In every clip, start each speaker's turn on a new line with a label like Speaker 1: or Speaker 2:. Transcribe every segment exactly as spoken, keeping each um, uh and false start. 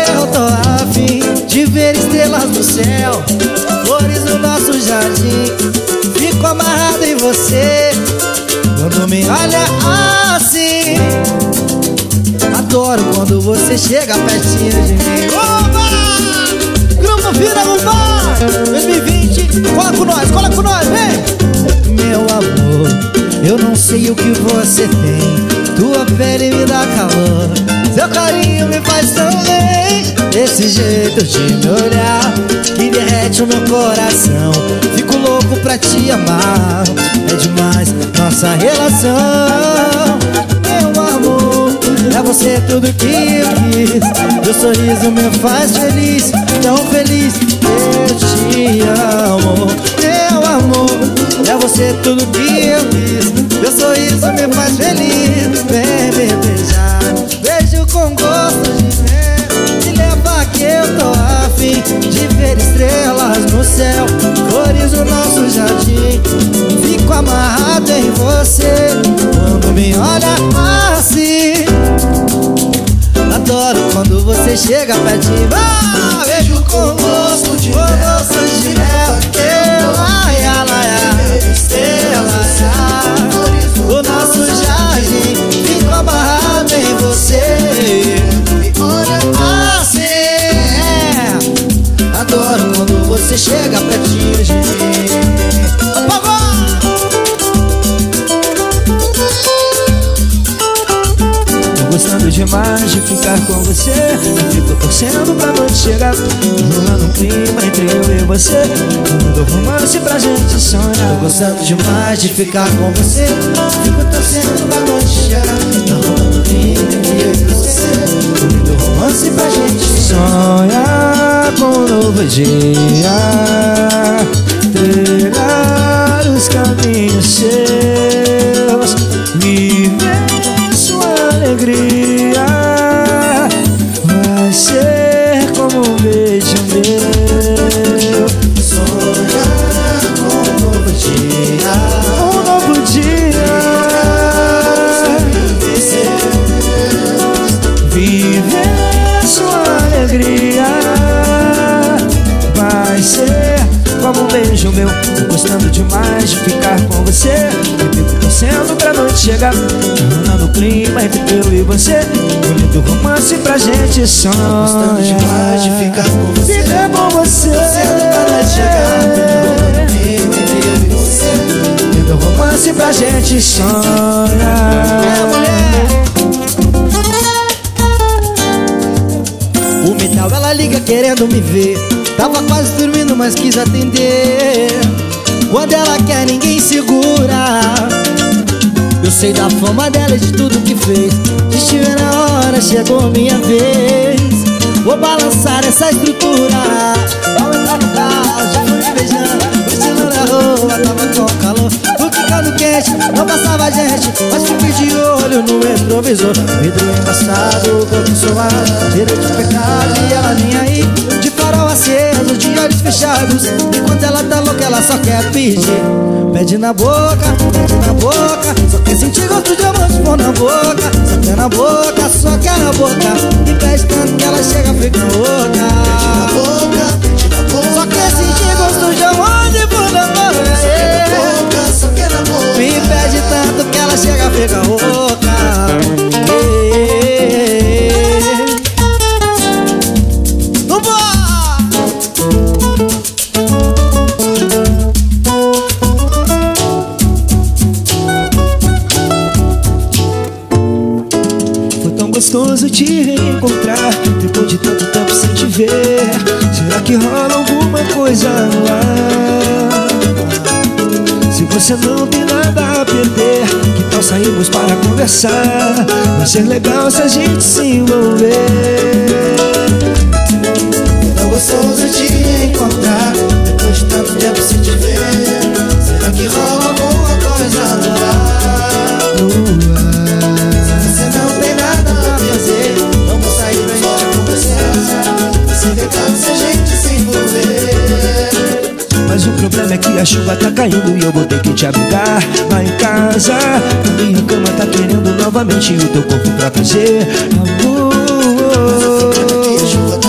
Speaker 1: eu tô afim de ver estrelas no céu, flores no nosso jardim. Fico amarrado em você quando me olha assim. Adoro quando você chega pertinho de mim. Oba! Grupo Vida Global dois mil e vinte, cola com nós, cola com nós, vem! Meu amor, eu não sei o que você tem, tua pele me dá calor, seu carinho me faz tão bem. Esse jeito de me olhar que derrete o meu coração. Fico louco pra te amar, é demais nossa relação. Meu amor, é você tudo que eu quis, teu sorriso me faz feliz, tão feliz. Eu te amo, meu amor, é você tudo que eu quis, teu sorriso me faz feliz. Vem me beijar, beijo com gosto de mel, me leva que eu tô afim de ver estrelas no céu, flores no nosso jardim. Fico amarrado em você quando me olha assim. Adoro quando você chega pertinho. Ah, beijo com gosto de mel, gosto de mel. Ela, ela, ela, o nosso jardim. Fico amarrado em você. Me olha assim. Adoro quando você chega pertinho de mim. Gostando demais de ficar com você, eu fico torcendo pra noite chegar, rolando um clima entre eu e você, dando romance pra gente sonhar. Tô gostando demais de ficar com você, fico torcendo pra noite chegar, rolando um clima entre eu e você, dando romance pra gente sonhar com um novo dia, trilhar os caminhos seus, viver alegria. Vai ser como um beijo meu, sonhar com um novo dia, um novo dia, viver sua alegria. Vai ser como um beijo meu. Tô gostando demais de ficar com você, eu fico torcendo pra noite chegar, rolando o clima entre eu e você, bonito romance pra gente sonhar. Tô gostando demais de ficar com você, ficar com você, torcendo pra noite chegar, rolando o clima entre eu e você, bonito romance pra gente sonhar. É, mulher. O metal ela liga querendo me ver, tava quase dormindo mas quis atender. Quando ela quer ninguém segura, eu sei da fama dela e de tudo que fez. Se estiver na hora, chegou minha vez. Vou balançar essa estrutura, vamos entrar no carro, já fui me beijando, vestindo na rua, tava com calor, fui ficando quente, não passava gente, mas fiquei de olho no retrovisor. Vidro embaçado, corpo suado, cheiro de pecado e ela nem aí, de farol aceso, de olhos fechados. Enquanto ela tá louca, ela só quer pedir. Pede na boca, pede na boca, só quer sentir gosto de amor de pão na boca. Só quer na boca, só quer na boca, e pede tanto que ela chega a ficar louca. Pede na boca, pede na boca, só quer sentir gosto de amor de pão na boca. Só quer na boca, só quer na boca, me pede tanto que ela chega a ficar louca. Gostoso te reencontrar depois de tanto tempo sem te ver. Será que rola alguma coisa no ar? Se você não tem nada a perder, que tal sairmos para conversar? Vai ser legal se a gente se envolver. Tão gostoso te reencontrar depois de tanto tempo sem te ver. Será que rola alguma coisa no ar? No ar. Vamos sair pra gente conversar, vai ser legal se a gente se envolver. Mas o problema é que a chuva tá caindo e eu vou ter que te abrigar lá em casa. A minha cama tá querendo novamente o teu corpo pra fazer amor.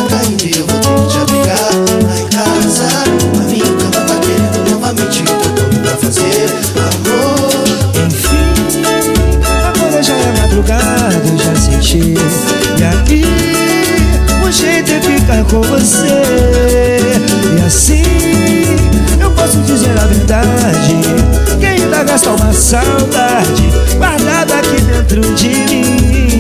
Speaker 1: com você. E assim eu posso dizer a verdade, que ainda gasta uma saudade guardada aqui dentro de mim.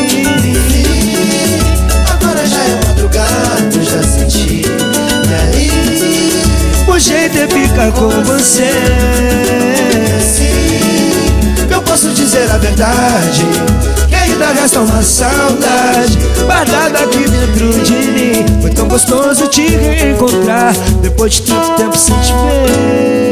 Speaker 2: Agora já é madrugada, eu já senti. E aí,
Speaker 1: o jeito é ficar com você.
Speaker 2: E assim eu posso dizer a verdade,
Speaker 1: que ainda resta uma saudade guardada aqui dentro de mim. Foi tão gostoso te reencontrar depois de tanto tempo sem te ver.